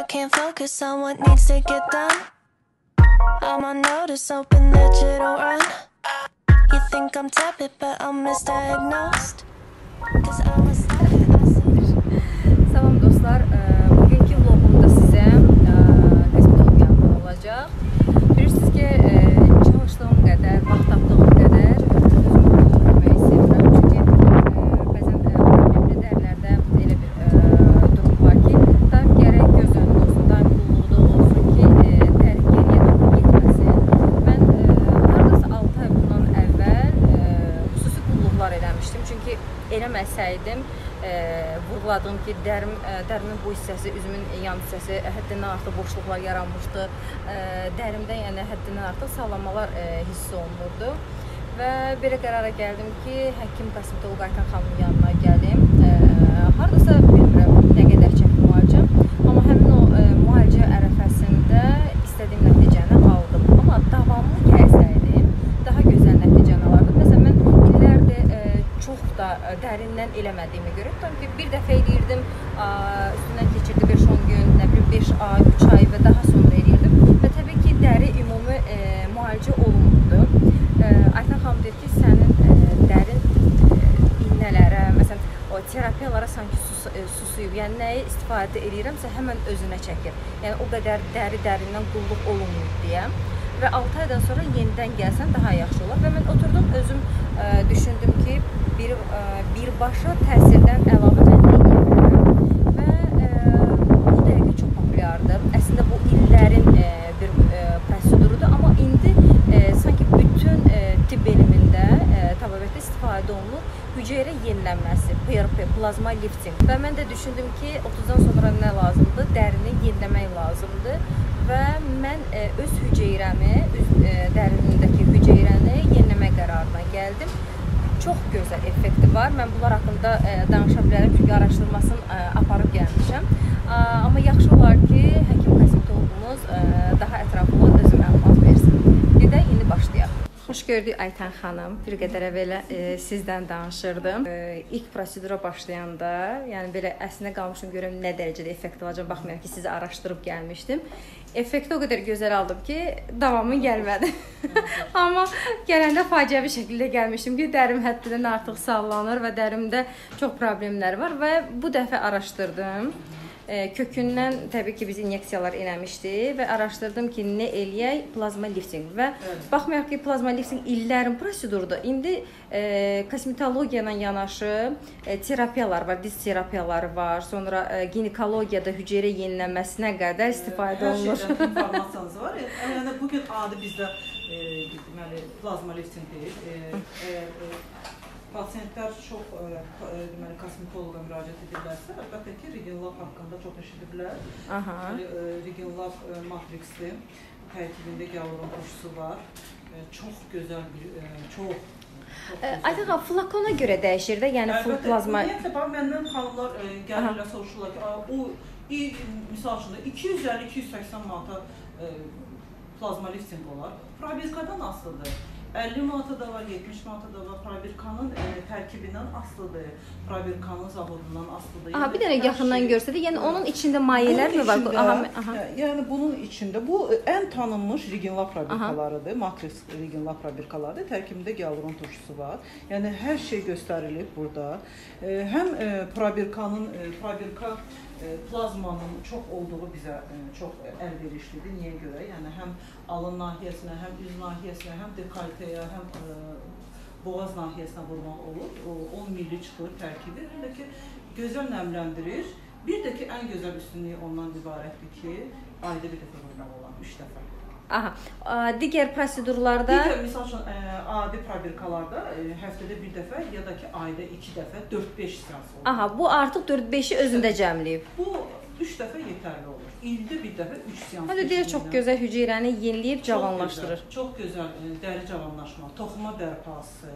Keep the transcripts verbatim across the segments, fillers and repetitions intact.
can't focus on what needs to get done. I'm on notice, hoping that you don't run. You think I'm tepid, but I'm misdiagnosed. Cause I'm a Salam dostlar, bugünkü vlogumda sizə kosmetolog yanında olacaq. Bilirsiniz ki, çalışdığım qədər, vaxt tapdığım qədər özümü qulluq etməyi sevirəm. Çünki bəzən problemli dərlərdə elə bir durum var ki, daim gərək göz önündə olsun, daim qulluqda olsun ki, dəri geriyə doğru getməsin. Mən haradasa altı ay bundan əvvəl xüsusi qulluqlar eləmişdim. Çünki eləməsəydim, E, vurğuladım ki, dərim, e, dərimin bu hissəsi, üzümün yan hissəsi həddindən artıq boşluqlar yaranmışdı. E, dərimdə yəni həddindən artıq sallanmalar e, hiss olunurdu. Və belə qərara gəldim ki, həkim kosmetolog Aytan xanımın yanına gəlim. E, haradasa bilmirəm nə qədər çəkim alacağım. Amma həmin o e, müalicə ərəfəsində istədiyim nəticəni aldım. Amma davamlı gəlsəydim, daha gözəl nəticəni alardım. Məsələn, mən illərdir e, çox da dərindən eləmədiyimi görə, ki, bir dəfə eləyirdim, üstündən keçirdi beş on gün, nə bilim beş ay, üç ay və daha sonra eləyirdim. Və təbii ki, dəri ümumi e, müalicə olunurdu. E, Aytan xanım deyir ki, sənin e, dərin e, iynələrə, məsələn, o terapiyalara sanki sus, e, susuyub, yəni nəyi istifadə eləyirəmsə həmən özünə çəkir. Yəni o qədər dəri dərindən qulluq olunmur deyə. Və altı aydan sonra yenidən gəlsən daha yaxşı olar. Və mən oturdum, özüm e, düşündüm ki, bir, e, birbaşa təsirdən əlavə mən nə edə bilərəm. Və e, bu dəqiqə çox populyardır. Əslində bu illərin e, bir e, prosedurudur. Amma indi e, sanki bütün e, tibb elmində e, təbabətdə istifadə olunur. Hüceyrə yenilənməsi, P R P, plazma lifting. Və mən də düşündüm ki, otuzdan sonra nə lazımdır? Dərini yeniləmək lazımdır. Və mən e, öz hüceyrəmi, öz e, dərinindəki hüceyrəni yeniləmək qərarına gəldim. Çox gözəl effekti var. Mən bunlar haqqında e, danışa bilərəm, çünki araşdırmasını e, aparıb gəlmişəm. E, amma yaxşı olar ki, həkim kosmetologumuz e, daha ətraflı özü məlumat versin. Bir də indi başlayaq. Xoş gördük Aytan xanım. Bir qədər əvvəl e, sizdən danışırdım. E, ilk prosedura başlayanda, yəni belə əslində qalmışdım görüm nə dərəcədə effekt alacağam. Baxmayaraq ki, sizi araşdırıb gəlmişdim. Effekti o qədər gözəl aldım ki, davamı gəlmədi. Amma gələndə faciəvi şəkildə gəlmişdim ki, dərim həddindən artıq sallanır və dərimdə çox problemlər var və bu dəfə araşdırdım. Kökündən təbii ki, biz inyeksiyalar eləmişdi və araşdırdım ki, nə eləyək? Plazma lifting və evet. Baxmayaq ki, plazma lifting illərin prosedurudur. İndi e, kosmetologiya ilə yanaşı e, terapiyalar var, diz terapiyaları var, sonra e, ginekologiyada hüceyrə yenilənməsinə qədər istifadə olunur. Hər şeydən informasiyanız var. Yəni bugün adi bizdə e, deməli plazma lifting deyil. E, e, e, Pasiyentlər çox e, deməli kosmetoloqa müraciət edirlərsə, əlbəttə ki, Regenlab haqqında çox eşidiblər. E, Regenlab e, matriksli tərkibində gyaluron turşusu var. E, çox gözəl bir, e, çox. Aytan xanım, flakona görə dəyişir də, yəni full plazma. Ümumiyyətlə, bax, məndən xanımlar e, gəlirlər, soruşurlar ki, o, misal üçün iki yüz əlli iki yüz səksən manata e, plazma lifting olar. Probirkadan asılıdır. əlli manata da var, yetmiş manata da var. Probirkanın e, tərkibindən asılıdır. Probirkanın zavodundan asılıdır. Aha, bir dənə yaxından şey, görsədə, yəni onun içində mayələr mi var? Içində, aha, aha. Yəni bunun içində bu ən tanınmış Regenlab probirkalarıdır. Matrix Regenlab probirkalarıdır. Tərkibində gyaluron turşusu var. Yəni hər şey göstərilib burada. E, həm e, probirkanın e, probirka e, plazmanın çox olduğu bizə e, çox əlverişlidir. Niyə görə? Yəni həm alın nahiyəsinə, həm üz nahiyəsinə, həm dekolteyə, həm e, boğaz nahiyəsinə vurmaq olur. O, on milli çıxır tərkibi. Bir də ki, gözəl nəmləndirir. Bir də ki, ən gözəl üstünlüyü ondan ibarətdir ki, ayda bir dəfə vurmaq olan, üç dəfə. Aha, digər prosedurlarda... Digər, misal üçün, ə, adi probirkalarda ə, həftədə bir dəfə ya da ki, ayda iki dəfə dörd beş seans olur. Aha, bu artıq dörd beşi özündə cəmləyib. Bu üç dəfə yetərli olur. İldə bir dəfə üç seans. Hələ deyir, çox gözəl hüceyrəni yeniləyib, cavanlaşdırır. Çox gözəl, çox gözəl dəri cavanlaşma, toxuma bərpası,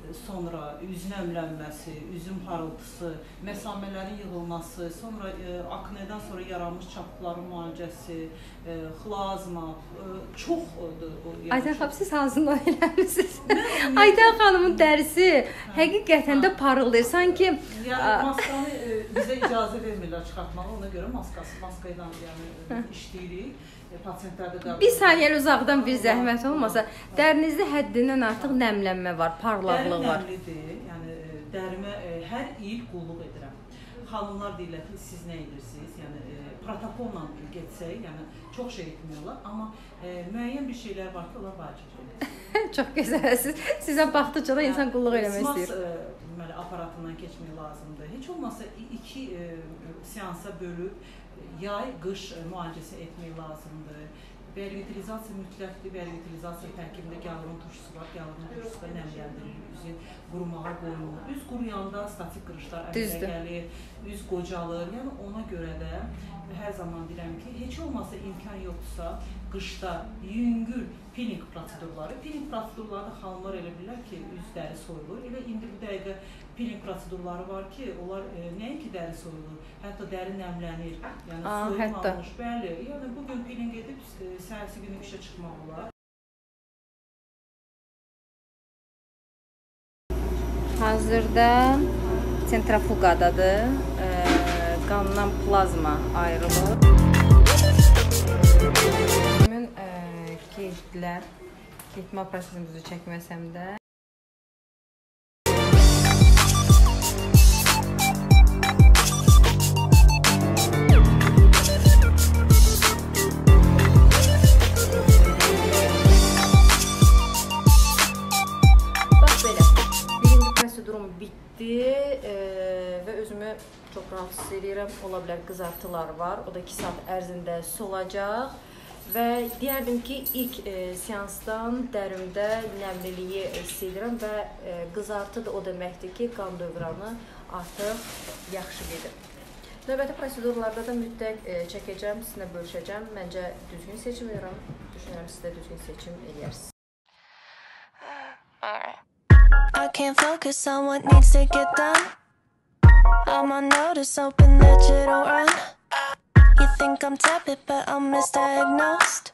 sonra üz nəmlənməsi, üzün parıltısı, məsamələrin yığılması, sonra e, aknedən sonra yaranmış çapıqların müalicəsi, e, xlazma, e, çoxdur. Aydan xanım, siz hazırla eləmişsiniz. Aydan xanımın dərisi həqiqətən də parıldayır. Sanki yəni maskanı e, bizə icazə vermirlər çıxartmağa, ona görə maskası, maska ilə yəni işləyirik. Bir saniyə uzaqdan bir zəhmət olmasa, dərinizdə həddindən artıq nəmlənmə var, parlaqlıq var. Dəri nəmlidir, yəni dərimə hər il qulluq edirəm. Xanımlar deyirlər ki, siz nə edirsiniz? Yəni protokolla getsək, yəni çox şey etmiyorlar, amma e, müəyyən bir şeylər var ki, onlar vacibdir. Çox gözəlsiniz. Sizə baxdıqca da insan qulluq eləmək istəyir. Smas deməli aparatından keçmək lazımdır. Heç olmasa iki e, seansa bölüb yay, qış müalicəsi etmək lazımdır. Bervitilizasiya mütləqdir. Bervitilizasiya tərkibində gyalurun turşusu var. Gyalurun turşusu da nəmləndirilir, üzü qurumağa qoyulur. Üz quruyanda statik qırışlar əmələ gəlir, üz qocalır. Yəni ona görə də hər zaman deyirəm ki, heç olmasa imkan yoxdursa, qışda yüngül peeling prosedurları, peeling prosedurları da xanımlar elə bilirlər ki, üz dəri soyulur. Elə indi bu dəqiqə peeling prosedurları var ki, onlar e, nəinki dəri soyulur, hətta dəri nəmlənir, yəni soyulmamış, bəli. Yəni bugün peeling edib səhərsi günü işə çıxmaq olar. Hazırda sentrafugadadır, e, qandan plazma ayrılır. Mən e, qeydlər, qeydmə prosesimizi çəkməsəm də. Bitdi e, və özümü çox rahat hiss edirəm. Ola bilər qızartılar var. O da iki saat ərzində solacaq. Və deyərdim ki, ilk e, seansdan dərimdə nəmliliyi hiss edirəm və e, qızartı da o deməkdir ki, qan dövranı artıq yaxşı gedir. Növbəti prosedurlarda da mütləq e, çəkəcəm, sizinlə bölüşəcəm. Məncə düzgün seçim edirəm. Düşünürəm, siz də düzgün seçim edərsiniz. I can't focus on what needs to get done. I'm on notice, hoping that you don't run. You think I'm tepid, but I'm misdiagnosed.